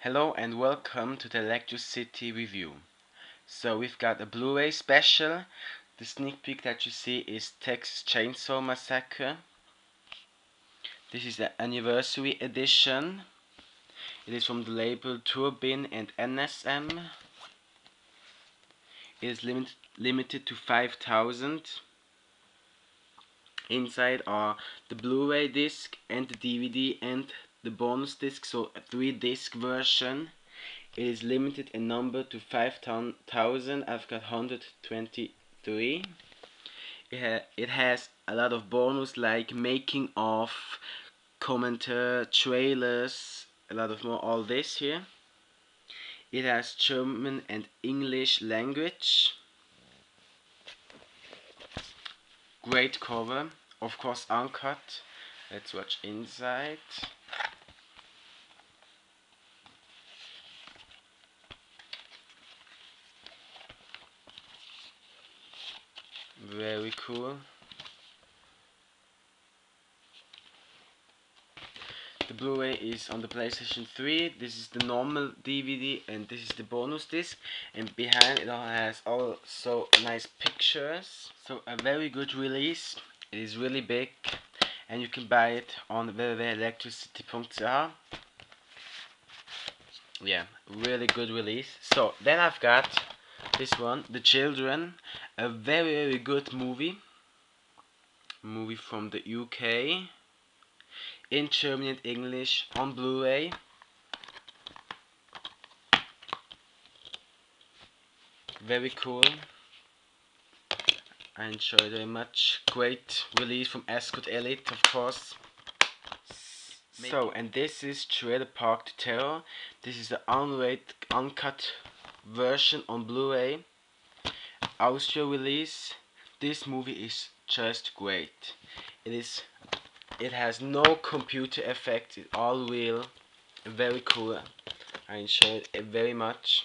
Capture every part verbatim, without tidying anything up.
Hello and welcome to the Electricity review. So we've got a Blu-ray special. The sneak peek that you see is Texas Chainsaw Massacre. This is the anniversary edition. It is from the label Turbine and N S M. It is limit, limited to five thousand. Inside are the Blu-ray disc and the D V D and the bonus disc, so a three disc version. It is limited in number to five thousand. I've got one hundred twenty-three. It, ha it has a lot of bonus like making of, commenter, trailers, a lot of more, all this here. It has German and English language. Great cover, of course uncut. Let's watch inside. Very cool. The Blu-ray is on the PlayStation three. This is the normal D V D and this is the bonus disc. And behind it all has also nice pictures. So a very good release. It is really big and you can buy it on w w w dot electricity dot c h. Yeah, really good release. So then I've got this one, The Children. A very very good movie. Movie from the U K. In German and English on Blu-ray. Very cool. I enjoyed it very much. Great release from Ascot Elliott, of course. So, and this is Trailer Park Terror. This is the unrated, uncut version on Blu-ray. Austria release. This movie is just great. It is. It has no computer effects. It's all real. Very cool. I enjoyed it very much.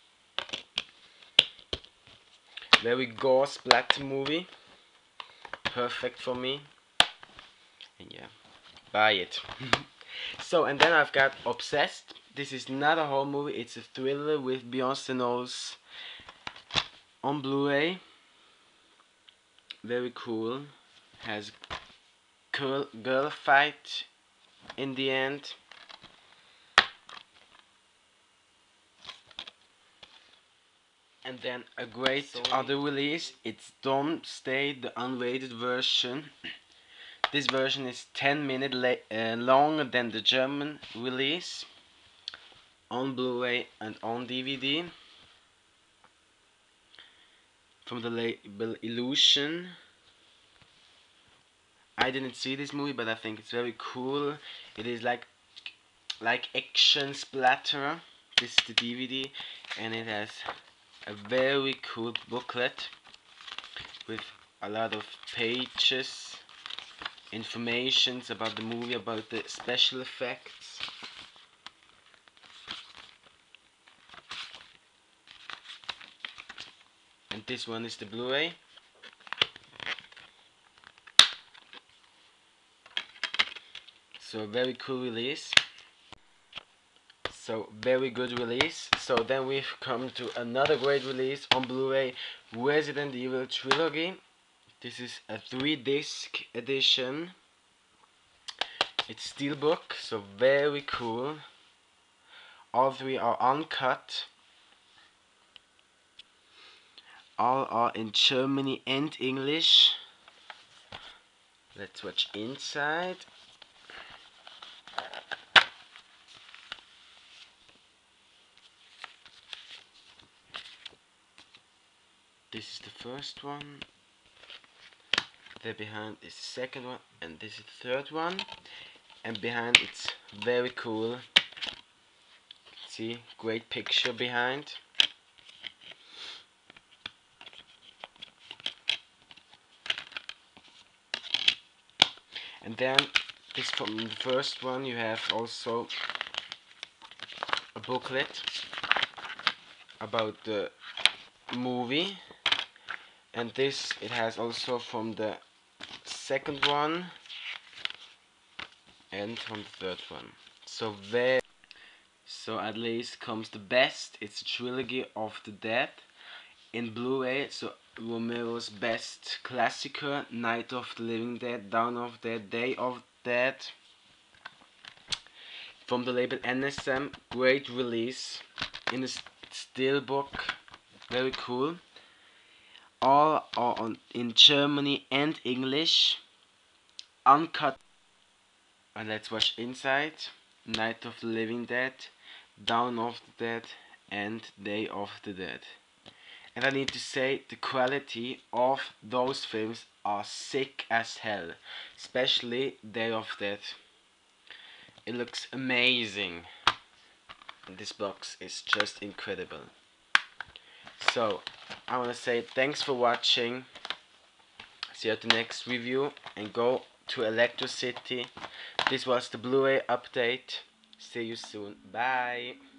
Very gore splatter movie. Perfect for me. And yeah, buy it. So, and then I've got Obsessed. This is not a horror movie. It's a thriller with Beyoncé Knowles on Blu-ray. Very cool. Has girl, girl fight in the end. And then a great Sorry. other release, it's Doomsday, the unrated version. This version is ten minutes uh, longer than the German release. On Blu-ray and on D V D. From the label Illusion. I didn't see this movie, but I think it's very cool. It is like like action splatter. This is the D V D, and it has a very cool booklet with a lot of pages, informations about the movie, about the special effects. And this one is the Blu-ray. So very cool release. So very good release. So then we've come to another great release on Blu-ray, Resident Evil Trilogy. This is a three disc edition. It's steelbook, so very cool. All three are uncut. All are in Germany and English. Let's watch inside. This is the first one. There behind is the second one, and this is the third one. And behind it's very cool. See, great picture behind. And then this from the first one you have also a booklet about the movie. And this it has also from the second one and from the third one. So very So at least comes the best. It's a trilogy of the dead in Blu-ray. So Romero's best classicer, Night of the Living Dead, Dawn of the Dead, Day of the Dead. From the label N S M, great release in the steelbook, very cool. All are on in Germany and English, uncut. And let's watch inside. Night of the Living Dead, Dawn of the Dead, and Day of the Dead. And I need to say, the quality of those films are sick as hell, especially Day of the Dead. It looks amazing. This box is just incredible. So, I want to say thanks for watching. See you at the next review, and go to Electrocity. This was the Blu-ray update. See you soon. Bye.